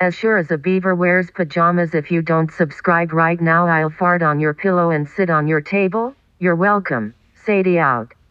As sure as a beaver wears pajamas, if you don't subscribe right now, I'll fart on your pillow and sit on your table. You're welcome. Sadie out.